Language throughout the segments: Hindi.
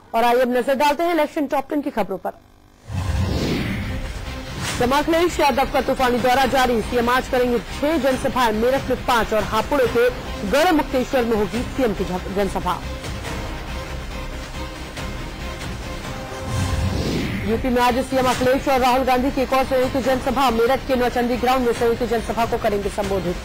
और आइए अब नजर डालते हैं इलेक्शन टॉप 10 की खबरों पर। अखिलेश यादव का तूफानी दौरा जारी। सीएम आज करेंगे 6 जनसभाएं, मेरठ में 5 और हापुड़ के गढ़ मुक्तेश्वर में होगी सीएम की जनसभा। यूपी में आज सीएम अखिलेश और राहुल गांधी की एक और संयुक्त जनसभा। मेरठ के नौचंदी ग्राउंड में संयुक्त जनसभा को करेंगे संबोधित।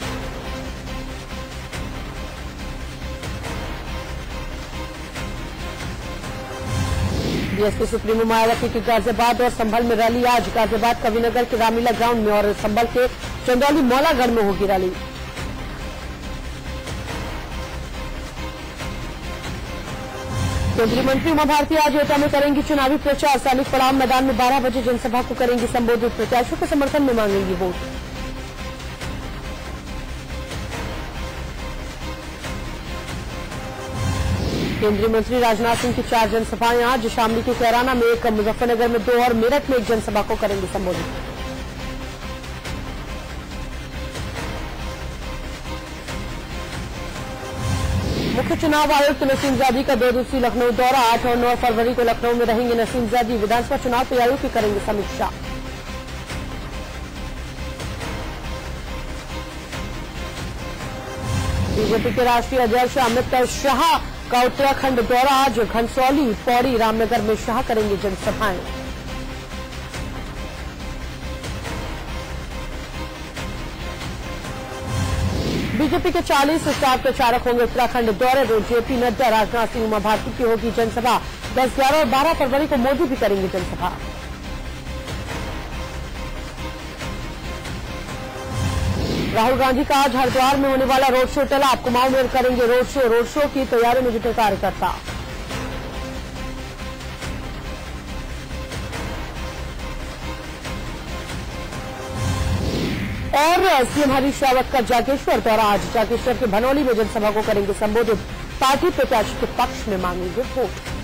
बीएसपी सुप्रीमो मायावती की गाजियाबाद और संभल में रैली आज। गाजियाबाद कविनगर के रामलीला ग्राउंड में और संभल के चंदौली मौलागढ़ में होगी रैली। केंद्रीय मंत्री उमा भारती आज एटा में करेंगी चुनावी प्रचार। सैनिक पड़ाव मैदान में 12 बजे जनसभा को करेंगी संबोधित। प्रत्याशियों के समर्थन में मांगेंगी वोट। केंद्रीय मंत्री राजनाथ सिंह की 4 जनसभाएं आज। शामली के कैराना में 1, मुजफ्फरनगर में 2 और मेरठ में 1 जनसभा को करेंगे संबोधित। मुख्य चुनाव आयुक्त नसीम जादी का 2 दिवसीय लखनऊ दौरा। 8 और 9 फरवरी को लखनऊ में रहेंगे नसीम जादी। विधानसभा चुनाव तैयारियों की करेंगे समीक्षा। बीजेपी के राष्ट्रीय अध्यक्ष अमित शाह का उत्तराखंड दौरा आज। घनसौली, पौड़ी, रामनगर में शाह करेंगे जनसभाएं। बीजेपी के 40 स्टार प्रचारक होंगे उत्तराखंड दौरे में। जेपी नड्डा, राजनाथ सिंह, उमा भारती की होगी जनसभा। 10, 11 और 12 फरवरी को मोदी भी करेंगे जनसभा। राहुल गांधी का आज हरिद्वार में होने वाला रोड शो टला। कुमाऊं में करेंगे रोड शो। रोड शो की तैयारी में जुटे कार्यकर्ता। और सीएम हरीश रावत का जागेश्वर दौरा आज। जागेश्वर के भनौली में जनसभा को करेंगे संबोधित। पार्टी प्रत्याशी के पक्ष में मांगेंगे वोट।